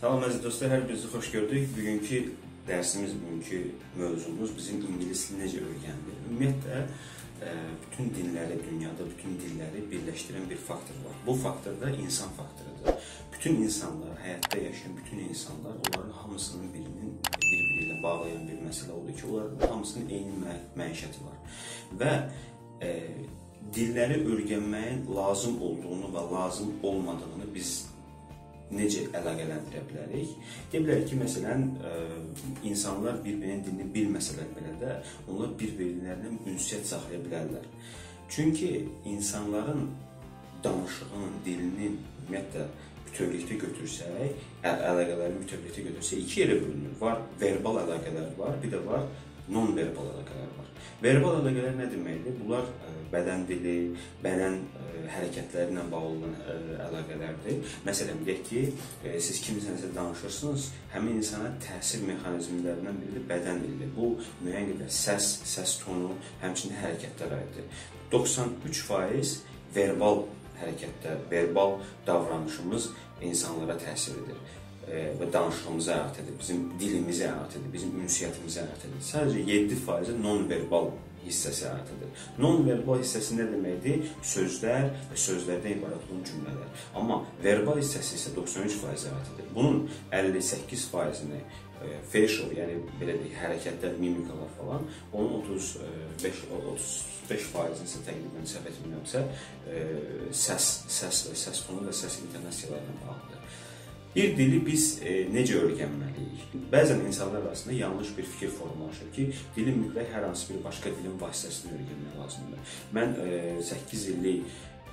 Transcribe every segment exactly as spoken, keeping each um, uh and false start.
Salam əziz dostlar, hər birinizi xoş gördük. Bugünkü dərsimiz, bugünkü mövzumuz bizim ingilis dilini necə öyrəndik. Ümumiyyətlə, bütün dinləri, dünyada bütün dilləri birləşdirən bir faktor var. Bu faktor da insan faktorudur. Bütün insanlar, həyatda yaşayan bütün insanlar, onların hamısının birinin bir-biri ilə bağlayan bir məsələ oldu ki, onların hamısının eyni mə məişəti var. Və e, dilləri öyrənməyin lazım olduğunu və lazım olmadığını biz necə əlaqələndirə bilərik? Deyə bilərik ki, məsələn, insanlar bir-birinin dilini bilməsələr belə də, onlar bir-birlərinə ünsiyyət saxlaya bilərlər. Çünki insanların danışığının, dilinin, ümumiyyətlə, bütövlükdə götürsək, əlaqələri bütövlükdə götürsək, iki yerə bölünür. Var, verbal əlaqələr var, bir də var, non-verbal əlaqələr var. Verbal əlaqələr nə deməkdir? Bunlar bədən dili, bədən hərəkətləri ilə bağlı əlaqələrdir. Məsələn, deyək ki, siz kimisənsə danışırsınız, həmin insana təsir mexanizmlərindən biri bədən dilidir. Bu, müəyyən qədər səs, səs tonu, həmçinin hərəkətlər aiddir. doxsan üç faiz verbal hərəkətlər, verbal davranışımız insanlara təsir edir və danışığımızı əhatə edir, bizim dilimizi əhatə edir, bizim ünsiyyətimizi əhatə edir. Sadəcə yeddi faiz non-verbal hissəsi əhatə edir. Non-verbal hissəsi nə deməkdir? Sözlər və sözlərdən ibarət olan cümlələr. Amma verbal hissəsi isə doxsan üç faiz əhatə edir. Bunun əlli səkkiz faizini facial, yəni belə deyək, hərəkətlər, mimikalar falan, onun otuz beş faizini isə təqribən səhv etmirəmsə, səs, səs və səs tonu və səs intonasiyalarına bağlıdır. Bir dili biz e, necə öyrənməliyik? Bəzən insanlar arasında yanlış bir fikir formalaşır ki, dili mütləq hər hansı bir başqa dilin vasitəsilə öyrənmək lazımdır. Mən e, səkkiz illik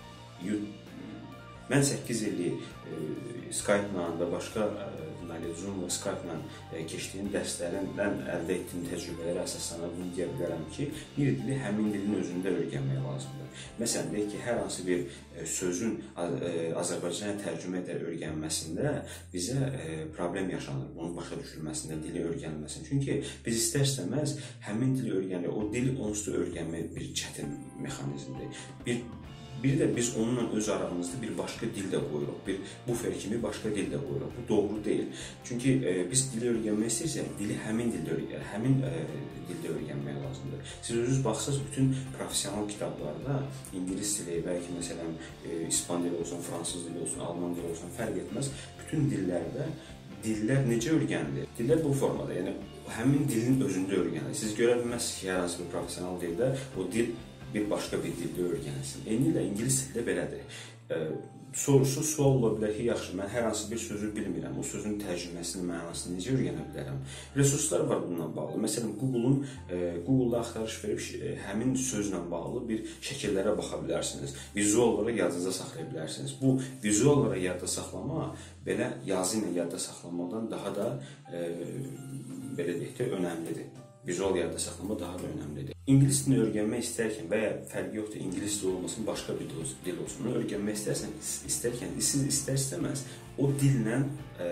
mən səkkiz illik e, Skype-la və başqa e, Zoom və Skype-la e, keçdiyim dərslərindən əldə etdiyim təcrübələrə əsaslanaraq bunu deyə bilərəm ki, bir dili həmin dilin özündə öyrənmək lazımdır. Məsələn, deyək ki, hər hansı bir e, sözün e, Azərbaycana tərcümə edər öyrənməsində bizə e, problem yaşanır, bunun başa düşülməsində, dili öyrənməsində. Çünki biz istər-istəməz həmin dili öyrənirik, o dili onsuz da öyrənmək bir çətin mexanizmdir. Bir Bir də biz onunla öz aramızda bir başqa dil də qoyuruq, bir bufer kimi başqa dil də qoyuruq. Bu doğru deyil. Çünki e, biz dili öyrənmək istəyirsək, dili həmin dildə öyrənmək, həmin e, dildə öyrənmək lazımdır. Siz özünüz baxsınız, bütün professional kitablarda ingilis dili, bəlkə məsələn e, İspan dili olsun, fransız dili olsun, alman dili olsun, fərq etməz. Bütün dillərdə dillər necə öyrənilir? Dillər bu formada, yəni həmin dilin özündə öyrənilir. Siz görə bilməzsiniz ki, hər hansı bir professional dildə o dil bir başqa bir dildə öyrənilsin. Eyni ilə ingilis dildə belədir. E, sorusu sual ola bilər ki, yaxşı, mən hər hansı bir sözü bilmirəm, o sözün tərcüməsinin mənasını necə öyrənə bilərəm? Resurslar var bununla bağlı. Məsələn, Google-un e, Google-da axtarış verib e, həmin sözlə bağlı bir şəkillərə baxa bilərsiniz. Vizual olaraq yadınıza saxlaya bilərsiniz. Bu vizual olaraq yadda saxlama belə yazı ilə yadda saxlamaqdan daha da e, belə deyək də önəmlidir. Vizual yadda saxlama daha da önəmlidir. İngilis dilini öyrənmək istərkən və ya fərqi yoxdur, ingilis dili olmasın, başqa bir dil olsun, onu öyrənmək istərsən, istərkən, siz istər-istəməz o dillə e,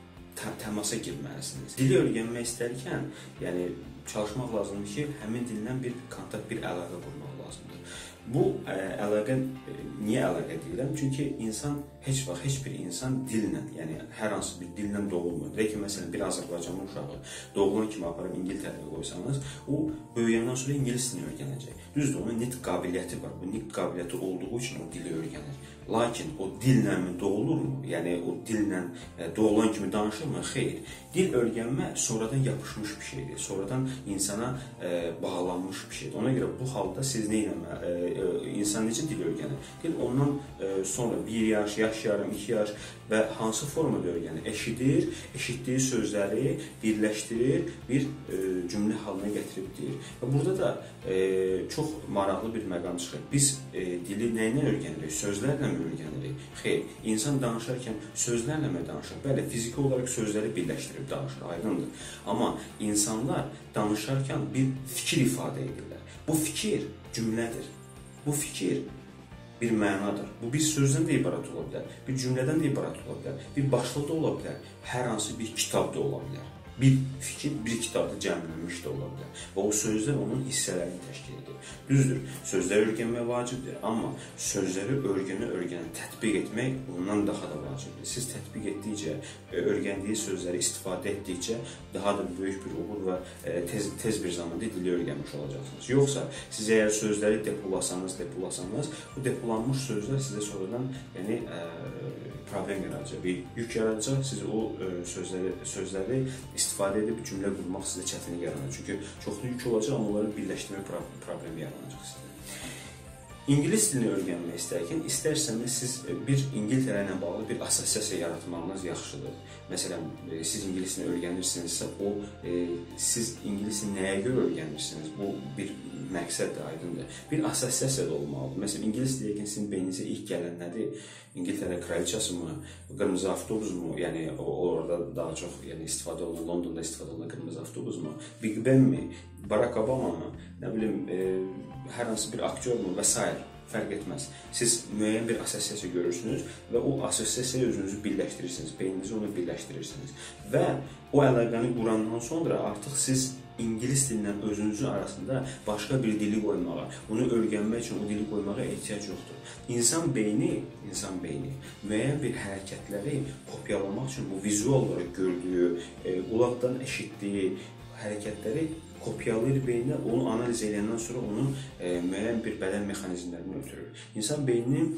təmasa girməlisiniz. Dili öyrənmək istərkən, yəni çalışmaq lazımdır ki, həmin dillə bir kontakt, bir əlaqə qurmaq lazımdır. Bu ə, əlaqə, ə, niyə əlaqə deyirəm? Çünki insan heç vaxt, heç bir insan dillə, yəni hər hansı bir dillə doğulmur. Deyək ki, məsələn, bir Azərbaycanlı uşağı doğulan kimi aparıb İngiltərəyə qoysanız, o böyüyəndən sonra ingilis dilini öyrənəcək. Düzdür, onun nitq qabiliyyəti var. Bu nitq qabiliyyəti olduğu üçün o dili öyrənir. Lakin o dillə mi doğulurmu? Yəni o dillə ə, doğulan kimi danışırmı? Xeyr. Dil öyrənmə sonradan yapışmış bir şeydir. Sonradan insana ə, bağlanmış bir şeydir. Ona görə bu halda siz nə etməli? İnsan necə dil öyrənir? Dil ondan e, sonra bir yaş, yaş yarım, iki yaş və hansı formada öyrənir? Eşidir, eşitdiyi sözləri birləşdirir, bir e, cümlə halına gətirib deyir. Və burada da e, çox maraqlı bir məqam çıxır. Biz e, dili nə ilə öyrənirik? Sözlərlə mi öyrənirik? Xeyr, insan danışarkən sözlərlə mi danışır? Bəli, fiziki olaraq sözləri birləşdirib danışır, aydındır. Amma insanlar danışarkən bir fikir ifadə edirlər. Bu fikir cümlədir. Bu fikir bir mənadır. Bu bir sözdən də ibarət ola bilər, bir cümlədən də ibarət ola bilər, bir başlıq da ola bilər, hər hansı bir kitab da ola bilər. bir fikir bir kitabda cəmlənmiş də ola bilər və o sözlər onun hissələrini təşkil edir. Düzdür, sözləri öyrənmək vacibdir, amma sözləri öyrənə-öyrənə tətbiq etmək ondan daha da vacibdir. Siz tətbiq etdikcə, öyrəndiyi sözləri istifadə etdikcə daha da böyük bir uğur və tez, tez bir zamanda dili öyrənmiş olacaqsınız. Yoxsa siz əgər sözləri depolasanız, depolasanız, bu depolanmış sözlər sizə sonradan yəni, problem yaradacaq, bir yük yaradacaq, siz o sözləri, sözləri istifadə edib cümlə qurmaq sizə çətinlik yaranacaq. Çünki çoxlu yük olacaq, amma onları birləşdirmə problemi yaranacaq sizə. İngilis dilini öyrənmək istərkən, istərsəniz siz bir İngiltərə ilə bağlı bir assosiasiya yaratmağınız yaxşıdır. Məsələn, siz ingilis dilini öyrənirsinizsə, o siz ingilis dilini nəyə görə öyrənirsiniz? Bu bir məqsəddir, aydındır. Bir assosiasiya da olmalıdır. Məsələn, ingilis diliyəkən sizin beyninizə ilk gələn nədir? İngiltərə kraliçası mı? Qırmızı avtobus mu? Yəni, orada daha çox yəni, istifadə olunan, Londonda istifadə olunan qırmızı avtobus mu? Big Ben mi? Barack Obama mı? Nə bilim, e, hər hansı bir aktyor mu? Və s. Fərq etməz. Siz müəyyən bir assosiasiya görürsünüz və o assosiasiyaya özünüzü birləşdirirsiniz, beyninizi onu birləşdirirsiniz. Və o əlaqəni qurandan sonra artıq siz İngilis dilindən özünüzün arasında başqa bir dili qoymağa, onu öyrənmək üçün o dili qoymağa ehtiyac yoxdur. İnsan beyni, insan beyni müəyyən bir hərəkətləri kopyalamaq üçün bu vizual olaraq gördüyü, e, qulaqdan eşitdiyi hərəkətləri kopyalayır beyninə, onu analiz edəndən sonra onun e, müəyyən bir bədən mexanizmlərini ötürür. İnsan beyninin,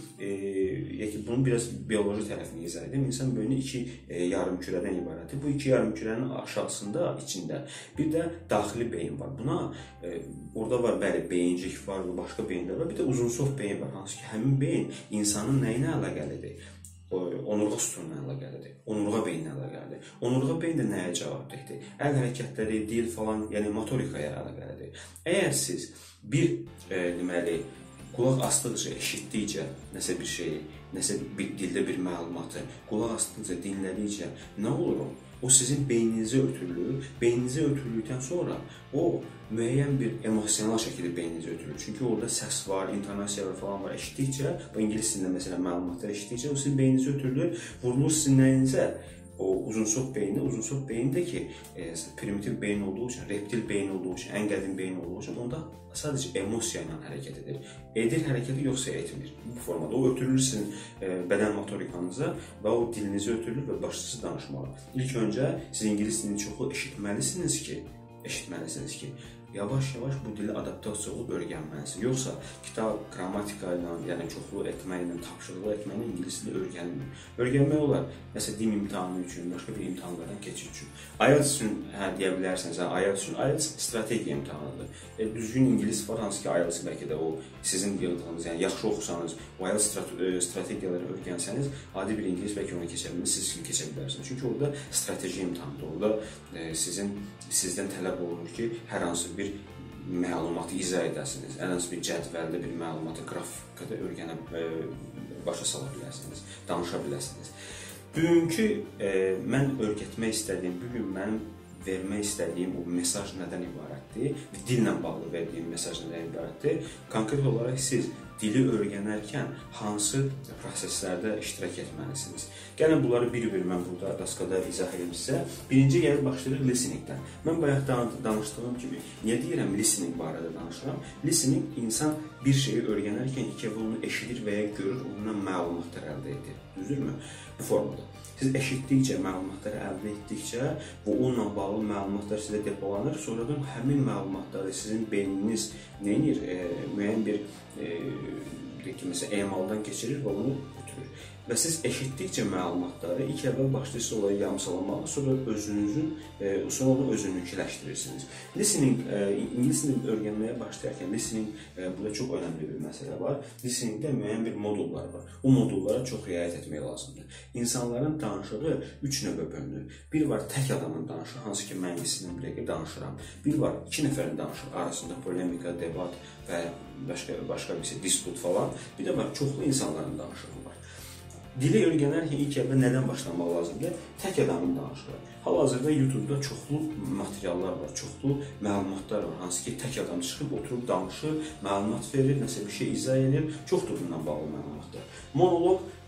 e, bunun biraz bioloji tərəfini izah edim, insan beyni iki e, yarımkürədən ibarətdir. Bu iki yarımkürənin aşağısında, içində bir də daxili beyin var. Buna, e, orada var, bəli, beyincik var, başqa beyinlər var, bir də uzunsov beyin var, hansı ki, həmin beyin insanın nəyinə əlaqəlidir? Onurğa sütununa əlaqəlidir, onurğa beyninə əlaqəlidir. Onurğa beyin də nəyə cavabdehdir? Əl hərəkətləri, dil falan, yəni motorikaya əlaqəlidir. Əgər siz bir, e, deməli, qulaq asdıqca, eşitdikcə nəsə bir şeyi, nəsə bir dildə bir məlumatı, qulaq asdıqca, dinlədikcə nə olur o? O sizin beyninizə ötürülür. Beyninizə ötürüldükdən sonra o müəyyən bir emosional şəkildə beyninizə ötürülür. Çünki orada səs var, intonasiyalar falan var. Eşitdikcə, bu ingilis dilində məsələn məlumatlar eşitdikcə o sizin beyninizə ötürülür. Vurulur sizin nəyinizə? O uzunsov beyni, uzunsov beyin də ki, e, primitiv beyin olduğu üçün, reptil beyin olduğu üçün, ən qədim beyin olduğu üçün, onda sadəcə emosiya ilə hərəkət edir. Edir hərəkəti yoxsa etmir. Bu formada o ötürülür sizin e, bədən motorikanıza və o dilinizi ötürülür və başlayırsınız danışmağa. İlk öncə siz ingilis dilini çoxlu eşitməlisiniz ki, eşitməlisiniz ki, yavaş-yavaş bu dili adaptasiya olub öyrənməlisiniz. Yoxsa kitab, qrammatika ilə, yəni çoxlu etməklə, tapşırıqlar etməklə ingilis dili öyrənilmir. Öyrənmək olar, məsələn, din imtahanı üçün, başqa bir imtahanlardan keçir üçün. I E L T S üçün hə, deyə bilərsiniz, hə, I E L T S üçün, I E L T S strategiya imtahanıdır. E, düzgün ingilis var, hansı ki I E L T S bəlkə də o sizin yıldığınız, yəni yaxşı oxusanız, o I E L T S strate strategiyaları öyrənsəniz, adi bir ingilis bəlkə ona keçə bilmir, siz kimi keçə bilərsiniz. Çünki orada strateji imtahandır, orada e, sizin, sizdən tələb olunur ki, hər hansı bir məlumatı izah edəsiniz, ən az bir cədvəldə bir məlumatı qrafikada öyrənə, e, başa sala bilərsiniz, danışa bilərsiniz. Bugünkü e, mən öyrətmək istədiyim, bugün mənim vermək istədiyim o mesaj nədən ibarətdir? Dillə bağlı verdiyim mesaj nədən ibarətdir? Konkret olaraq siz dili öyrənərkən hansı proseslərdə iştirak etməlisiniz? Gəlin bunları bir-bir mən burada daskada izah edim sizə. Birinci gəlib başlayırıq listeningdən. Mən bayaq danışdığım kimi, niyə deyirəm listening barədə danışıram? Listening insan bir şeyi öyrənərkən iki onu eşidir və ya görür, ondan məlumatlar əldə edir. Düzdürmü? Bu formada. Siz eşitdikcə, məlumatları əldə etdikcə və onunla bağlı məlumatlar sizə depolanır. Sonradan həmin məlumatları sizin beyniniz neyinir? E, müəyyən bir e, məsələn, emaldan keçirir və onu götürür. Və siz eşitdikcə məlumatları ilk əvvəl başlayırsınız olayı yamsalamağa, sonra özünüzün, e, sonra onu özününkiləşdirirsiniz. Listening, e, ingilis dilini öyrənməyə başlayarkən listening, e, burada çox önəmli bir məsələ var. Listeningdə müəyyən bir modullar var. O modullara çox riayət etmək lazımdır. İnsanların danışığı üç növə bölünür. Bir var tək adamın danışığı, hansı ki mən listening birlikdə danışıram. Bir var iki nəfərin danışığı arasında polemika, debat və başqa, başqa bir şey, disput falan. Bir də var çoxlu insanların danışığı var. Dili öyrənərkən ilk əvvəl nədən başlamaq lazımdır? Tək adamın danışığı. Hal-hazırda YouTube-da çoxlu materiallar var, çoxlu məlumatlar var. Hansı ki, tək adam çıxıb, oturub danışır, məlumat verir, nəsə bir şey izah edir. Çoxdur bundan bağlı məlumatlar. Monoloq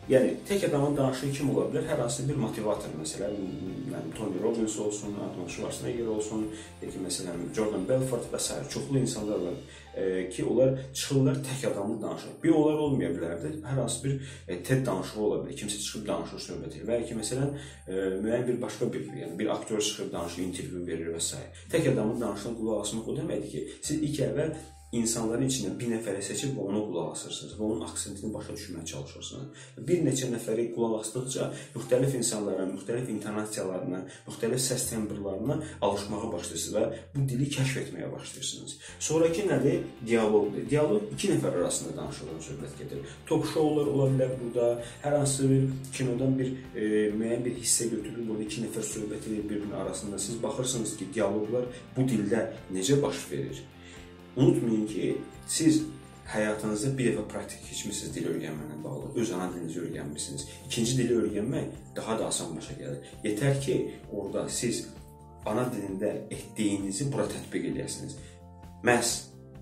Yəni, tək adamın danışığı kim ola bilər? Hər hansı bir motivator, məsələn, Tony Robbins olsun, Arnold Schwarzenegger olsun, ki, məsələn, Jordan Belfort və s. çoxlu insanlar var e, ki, onlar çıxırlar tək adamlı danışır. Bir onlar olmaya bilərdi, hər hansı bir e, TED danışığı ola bilər, kimsə çıxıb danışır, söhbət edir və ya ki, məsələn, e, müəyyən bir başqa bir, yəni bir aktyor çıxıb danışır, intervyu verir və s. Tək adamın danışığına qulaq asmaq o deməkdir ki, siz ilk əvvəl insanların içindən bir nəfəri seçib və ona qulaq asırsınız və onun aksentini başa düşməyə çalışırsınız. Bir neçə nəfəri qulaq asdıqca müxtəlif insanlara, müxtəlif intonasiyalarına, müxtəlif səs tembrlarına alışmağa başlayırsınız və bu dili kəşf etməyə başlayırsınız. Sonraki nədir? Dialoqdur. Dialoq iki nəfər arasında danışılan söhbət gedir. Talk showlar ola bilər burada, hər hansı bir kinodan bir e, müəyyən bir hissə götürülür, burada iki nəfər söhbət edir bir-birinin arasında. Siz baxırsınız ki, dialoqlar bu dildə necə baş verir? Unutmayın ki, siz həyatınızda bir dəfə praktik keçmişsiniz dil öyrənməklə bağlı, öz ana dilinizi öyrənmişsiniz. İkinci dili öyrənmək daha da asan başa gəlir. Yetər ki, orada siz ana dilində etdiyinizi bura tətbiq edəsiniz. Məhz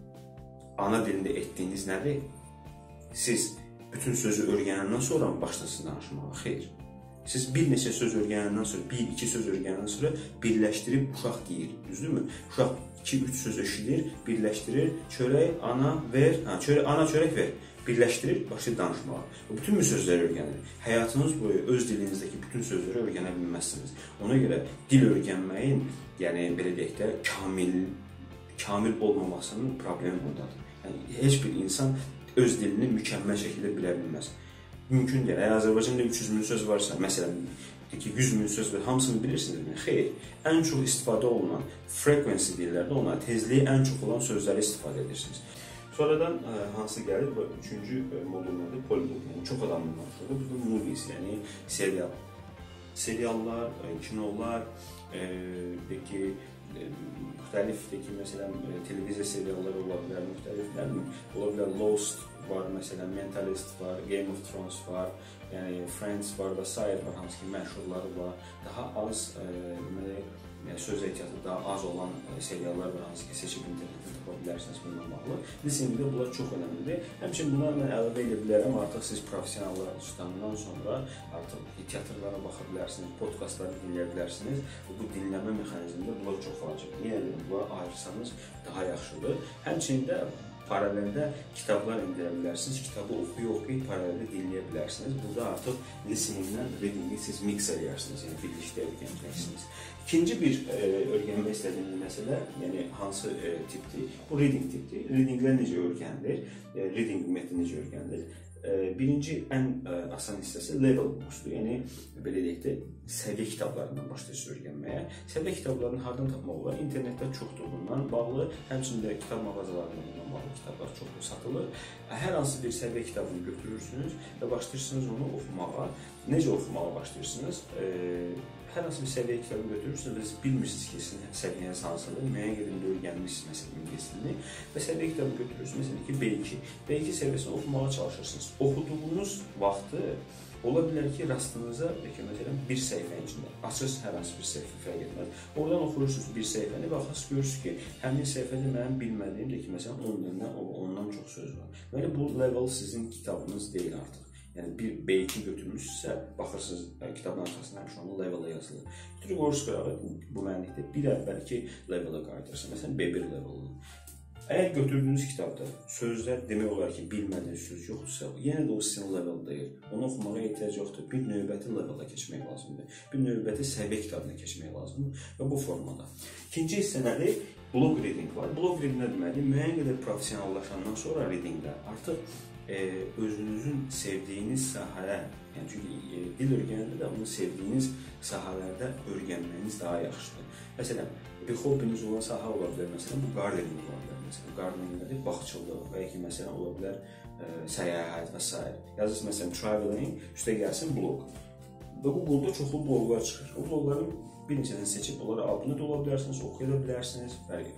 ana dilində etdiyiniz nədir? Siz bütün sözü öyrənəndən sonra mı başlasınız danışmağa? Xeyr. Siz bir neçə söz öyrənəndən sonra, bir, iki söz öyrənəndən sonra birləşdirib uşaq deyir, düzdürmü? Uşaq iki üç söz eşidir, birləşdirir, çörək, ana, ver, hə, çörək, ana, çörək, ver. Birləşdirir, başlayır danışmağa. Bütün bu sözləri öyrənir. Həyatınız boyu öz dilinizdəki bütün sözləri öyrənə bilməzsiniz. Ona görə dil öyrənməyin, yəni belə deyək də, kamil, kamil olmamasının problemi bundadır. Yəni, heç bir insan öz dilini mükəmməl şəkildə bilə bilməz. Mümkün deyil. Əgər Azərbaycanda üç yüz min söz varsa, məsələn, ki, yüz min söz və hamısını bilirsinizmi? Xeyr. Ən çox istifadə olunan frequency dillərdə ona tezliyi ən çox olan sözləri istifadə edirsiniz. Sonradan ə, hansı gəlir? Bu üçüncü modul nədir? Polyglot. Yəni, çox adamın danışığı. Bu da movies, yəni serial. Seriallar, kinolar, e, ki, e, müxtəlif, ki, məsələn, televiziya serialları ola bilər, müxtəlif, ola bilər Lost var, məsələn, Mentalist var, Game of Thrones var, yəni Friends var və s. var, hansı ki, məşhurları var. Daha az, e, deməli, yəni, söz ehtiyatı daha az olan e, seriallar var, hansı ki, seçib internetdə tapa bilərsiniz bununla bağlı. Listeningdə bunlar çox önəmlidir. Həmçinin bunlar mən əlavə edə bilərəm, artıq siz professionallar tutandan sonra artıq teatrlara baxa bilərsiniz, podkastları dinləyə bilərsiniz. Bu dinləmə mexanizmində bunlar çox vacibdir. Yenə deyim, bunları ayırsanız daha yaxşıdır. Həmçinin də paraleldə kitablar indirə bilərsiniz, kitabı oxuya-oxuya paraleldə dinləyə bilərsiniz. Burada artıq listeninglə readingi siz mix edərsiniz, yəni birlikdə öyrənəcəksiniz. İkinci bir e, öyrənmək istədiyimiz məsələ, yəni hansı e, tipdir? Bu reading tipdir. Readinglər necə öyrənilir? E, reading metodu necə öyrənilir? Birinci ən asan hissəsi level booksdur. Yəni, belə deyək də, səviyyə kitablarından başlayırsınız öyrənməyə. Səviyyə kitablarını hardan tapmaq olar? İnternetdə çoxdur bundan bağlı, həmçində kitab mağazalarında bundan bağlı kitablar çoxdur satılır. Hər hansı bir səviyyə kitabını götürürsünüz və başlayırsınız onu oxumağa. Necə oxumağa başlayırsınız? Hər hansı bir səviyyə kitabı götürürsünüz və siz bilmirsiniz ki, sizin səviyyəniz hansıdır, müəyyən qədərdə öyrənmişsiniz məsələn ingiliscəni və səviyyə kitabı götürürsünüz, məsələn ki, B iki. B iki səviyyəsini oxumağa çalışırsınız. Oxuduğunuz vaxtı ola bilər ki, rastınıza, məsələn, bir səhifənin içində açırsınız hər hansı bir səhifə fərq etməz. Oradan oxuyursunuz bir səhifəni və axırs görürsünüz ki, həmin səhifədə mənim bilmədiyim də ki, məsələn, ondan, ondan çox söz var. Deməli, bu level sizin kitabınız deyil artıq. Yəni, bir B iki götürmüşsünüzsə, baxırsınız, kitabın arxasında həmişə onun level'a yazılır. Trigorus qırağı bu mənlikdə bir əvvəlki level'a qayıdırsın, məsələn, B bir level'ını. Əgər götürdüyünüz kitabda sözlər demək olar ki, bilmədiyiniz söz yoxdursa, yenə də o sizin level deyil. Onu oxumağa ehtiyac yoxdur. Bir növbəti level'a keçmək lazımdır. Bir növbəti səviyyə kitabına keçmək lazımdır və bu formada. İkinci hissə nədir? Blog reading var. Blog reading nə deməli? Müəyyən qədər professionallaşandan sonra readingdə artıq e, özünüzün sevdiyiniz sahələr, yəni çünki e, dil öyrənəndə də onu sevdiyiniz sahələrdə öyrənməyiniz daha yaxşıdır. Məsələn, bir hobbiniz olan sahə ola bilər, məsələn, bu gardening ola bilər. Məsələn, gardening nədir? Bağçılıq və ya ki, məsələn, ola bilər e, səyahət və s. Yazırsınız, məsələn, traveling, üstə gəlsin blog. Və bu blogda çoxlu bloglar çıxır. O blogların bir neçəni seçib, onları altına da ola bilərsiniz, oxuya da bilərsiniz,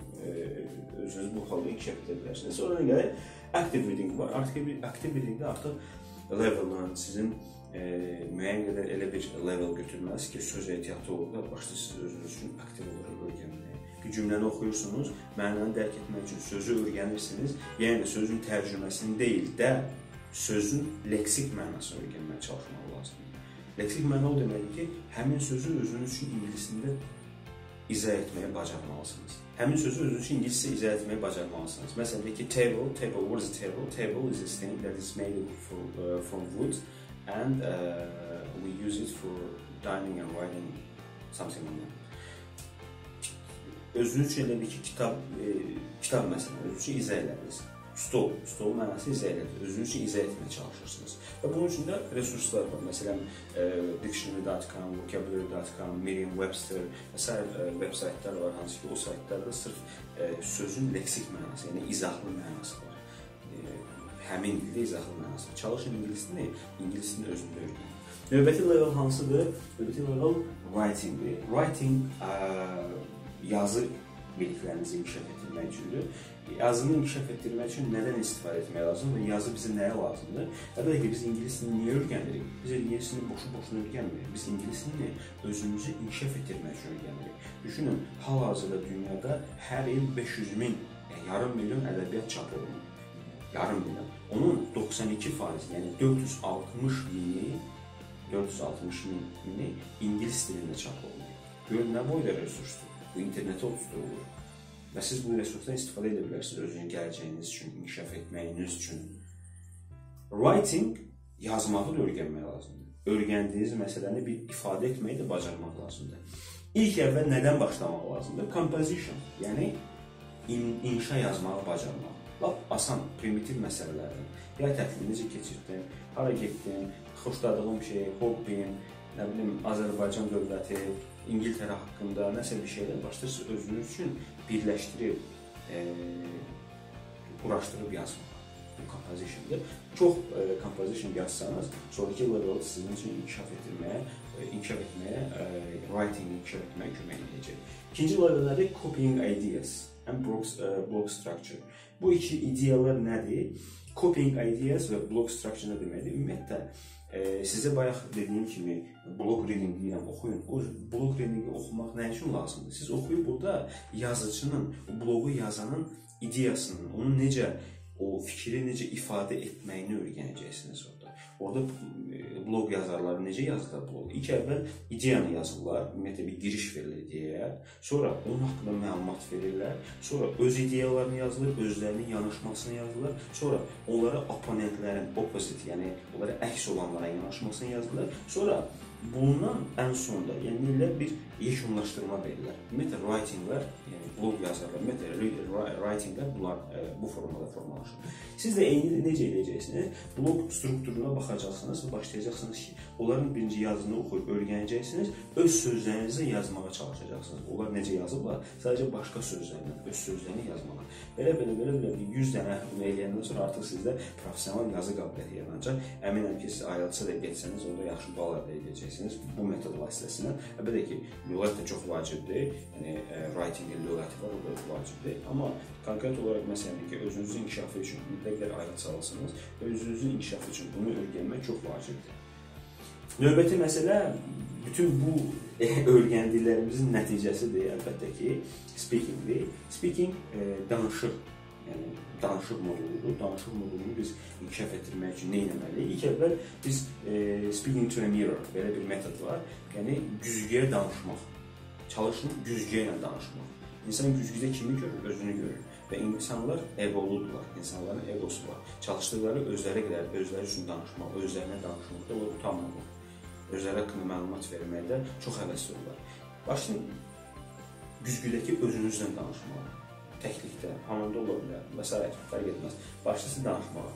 özünüz bu halda inkişaf edə bilərsiniz. Sonra gəlir, active reading var. Active readingdə artıq level'dan sizin e, müəyyən qədər elə bir level götürməz ki, söz ehtiyatı olur, başlayırsınız özünüz üçün aktiv olaraq öyrənməyə. Bir cümləni oxuyursunuz, mənanı dərk etmək üçün sözü öyrənirsiniz, yəni sözün tərcüməsini deyil də, sözün leksik mənasını öyrənməyə çalışmaq lazımdır. Leksik məna o deməkdir ki, həmin sözü özünüz üçün ingilisində izah etməyə bacarmalısınız. Həmin sözü özünüz üçün ingiliscə izah etməyə bacarmalısınız. Məsələn, deyək ki, table, table, what is a table? Table is a thing that is made for, uh, from wood and uh, we use it for dining and writing something like that. Özünüz üçün elə bir ki, kitab, e, kitab məsələn, özünüz üçün izah edərsiniz. Stol, stol mənası izah edərsiniz. Özünüz üçün izah etməyə çalışırsınız. Və bunun üçün də resurslar var. Məsələn, e, dictionary dot com, vocabulary dot com, Merriam-Webster və s. E, web saytlar var, hansı ki, o saytlarda sırf e, sözün leksik mənası, yəni izahlı mənası var. E, həmin dildə izahlı mənası. Çalışın ingilisini, ingilisini özündə öyrənin. Növbəti level hansıdır? Növbəti level writing-dir. Writing ə, yazı biliklərinizi inkişaf etdirmək üçündür. Yazını inkişaf etdirmək üçün nədən istifadə etmək lazımdır və yazı bizə nəyə lazımdır? Əlbəttə ki, biz ingilisini niyə öyrənirik? Biz ingilisini boşu-boşuna öyrənmirik. Biz ingilisini özümüzü inkişaf etdirmək üçün öyrənirik. Düşünün, hal-hazırda dünyada hər il beş yüz min, yəni yarım milyon ədəbiyyat çap olunur. Yarım milyon. Onun doxsan iki faiz, yəni dörd yüz altmış mini, dörd yüz altmış mini ingilis dilində çap olunur. Görün, nə boyda resursdur? Bu internetə oturtulur. Və siz bu resursdan istifadə edə bilərsiniz özünün gələcəyiniz üçün, inkişaf etməyiniz üçün. Writing, yazmağı da öyrənmək lazımdır. Öyrəndiyiniz məsələni bir ifadə etməyi də bacarmaq lazımdır. İlk əvvəl nədən başlamaq lazımdır? Composition, yəni in inşa yazmağı bacarmaq. Lap asan, primitiv məsələlərdir. Yay tətili necə keçirdin, hara getdin, xoşladığım şey, hobbin, nə bilim, Azərbaycan dövləti, İngiltərə haqqında nəsə bir şeylər başlayırsınız özünüz üçün birləşdirib, e, quraşdırıb yazmaq. Bu composition'dır. Çox e, composition yazsanız, sonraki level sizin üçün inkişaf etdirməyə, e, inkişaf etməyə, e, writing inkişaf etməyə kömək edəcək. İkinci level nədir? Copying ideas and block, e, block structure. Bu iki ideyalar nədir? Copying ideas və block structure nə deməkdir? Ümumiyyətlə, e, sizə bayaq dediyim kimi blog reading deyirəm, oxuyun. O blog readingi oxumaq nə üçün lazımdır? Siz oxuyub burada yazıcının, o blogu yazanın ideyasının, onun necə, o fikri necə ifadə etməyini öyrənəcəksiniz orada. Orada blog yazarları necə yazırlar blogu? İlk əvvəl ideyanı yazırlar, ümumiyyətlə bir giriş verilir ideyaya, sonra onun haqqında məlumat verirlər, sonra öz ideyalarını yazılır, özlərinin yanaşmasını yazırlar, sonra onlara oponentlərin, opposite, yəni onlara əks olanlara yanaşmasını yazırlar, sonra bundan ən sonda, yəni ilə bir yekunlaşdırma verirlər. Ümumiyyətlə, writinglər, yəni blog yazarlar, ümumiyyətlə, writinglər bunlar bu formada formalaşır. Siz də eyni necə edəcəksiniz? Blog strukturuna baxacaqsınız və başlayacaqsınız ki, onların birinci yazını oxuyub öyrənəcəksiniz, öz sözlərinizi yazmağa çalışacaqsınız. Onlar necə yazıblar? Sadəcə başqa sözlərlə, öz sözlərini yazmağa. Belə, belə, belə, belə yüz dənə bunu eləyəndən sonra artıq sizdə professional yazı qabiliyyəti yaranacaq. Əminəm ki, siz ayıltsa da geçsəniz, orada yaxşı bal əldə edəcəksiniz bu metod vasitəsilə. Əlbəttə ki, lüğət də çox vacibdir. Yəni, writing-in lüğəti var, o da vacibdir. Amma konkret olaraq məsələn ki, özünüzün inkişafı üçün mütləq ayıltsa alsınız və özünüzün inkişafı üçün bunu öyrənmək çox vacibdir. Növbəti məsələ, bütün bu öyrəndiklərimizin nəticəsidir, əlbəttə ki, speaking-dir. Speaking, e, danışıq, yəni danışıq moduludur. Danışıq modulunu biz inkişaf etdirmək üçün nə etməliyik? İlk əvvəl biz e, speaking to a mirror, belə bir metod var. Yəni, güzgüyə danışmaq. Çalışın güzgüyə ilə danışmaq. İnsan güzgüdə kimi görür? Özünü görür. Və insanlar egoludurlar, insanların egosu var. Çalışdıqları özləri qədər, özləri üçün danışmaq, özlərinə danışmaqda onlar utanmırlar. Özləri haqqında məlumat verməkdə çox həvəsli olurlar. Başlayın güzgüdəki özünüzlə danışmağa, təklikdə, hamanda ola bilər və s. fərq etməz. Başlayın danışmağa,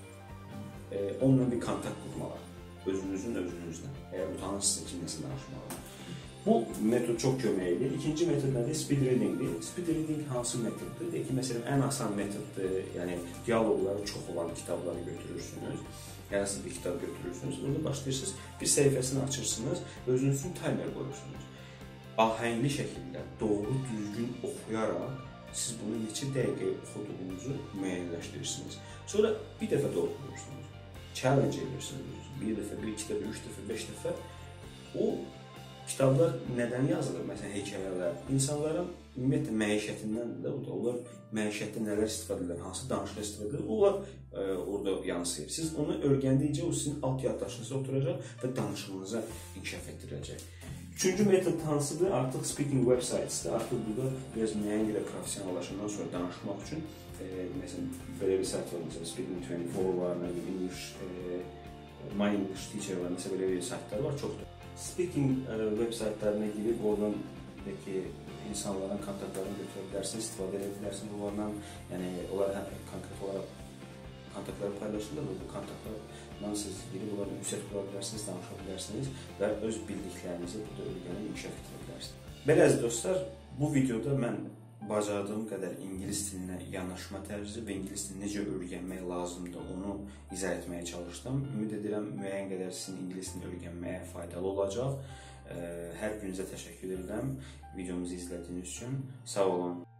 e, onunla bir kontakt qurmağa, özünüzün özünüzlə, əgər utanırsınızsa kiminləsə danışmağa. Bu metod çox kömək edir. İkinci metod nədir? Speed reading-dir. Speed reading hansı metoddur? Deyək ki, məsələn, ən asan metoddur. Yəni, dialoqları çox olan kitabları götürürsünüz. Yarısı bir kitab götürürsünüz. Burada başlayırsınız, bir səhifəsini açırsınız, özünüz üçün timer qoyursunuz. Ahəngli şəkildə, doğru, düzgün oxuyaraq siz bunu neçə dəqiqə oxuduğunuzu müəyyənləşdirirsiniz. Sonra bir dəfə də oxuyursunuz. Challenge edirsiniz. Bir dəfə, bir, iki dəfə, üç dəfə, beş dəfə. O Kitablar nədən yazılır? Məsələn, hekayələr. İnsanların ümumiyyətlə məişətindən də o da. Onlar məişətdə nələr istifadə edirlər, hansı danışıqlar istifadə edirlər, onlar e, orada yansıyır. Siz onu öyrəndikcə o sizin alt yaddaşınıza oturacaq və danışığınıza inkişaf etdirəcək. Üçüncü metod hansıdır? Artıq speaking websites'də, artıq burada biraz müəyyən yerə professionallaşandan sonra danışmaq üçün e, məsələn, belə bir sayt var, məsələn, speaking twenty four var, English, e, My English Teacher var, məsələn, belə bir saytlar var, çoxdur. Speaking e, websitlərinə girib, oradan ki, insanların kontaktlarını götürə bilərsiniz, istifadə edə bilərsiniz onlardan, yəni onlar konkret olaraq kontaktları paylaşırlar, bu kontaktlardan siz girib onlarla yüksək qura bilərsiniz, danışa bilərsiniz və öz bildiklərinizi burada öyrənib inkişaf etdirə bilərsiniz. Belə əziz dostlar, bu videoda mən bacardığım qədər ingilis dilinə yanaşma tərzi və ingilis dilini necə öyrənmək lazımdır, onu izah etməyə çalışdım. Ümid edirəm, müəyyən qədər sizin ingilis dilini öyrənməyə faydalı olacaq. Hər birinizə təşəkkür edirəm videomuzu izlədiyiniz üçün. Sağ olun.